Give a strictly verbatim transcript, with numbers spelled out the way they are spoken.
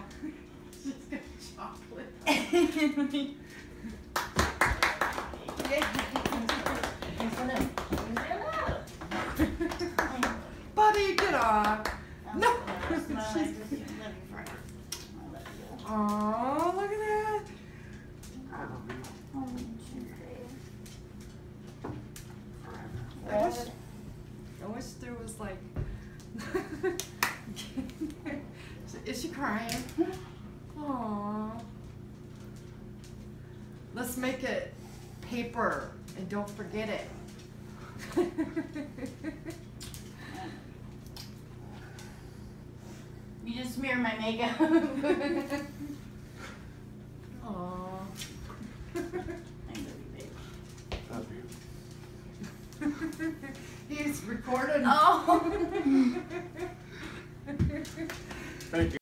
She's got chocolate. Buddy, get off. No. Oh, look at that. I wish, I wish there was like, is she crying? Aww. Let's make it paper and don't forget it. You just smear my makeup. Aww. He's recording. Oh.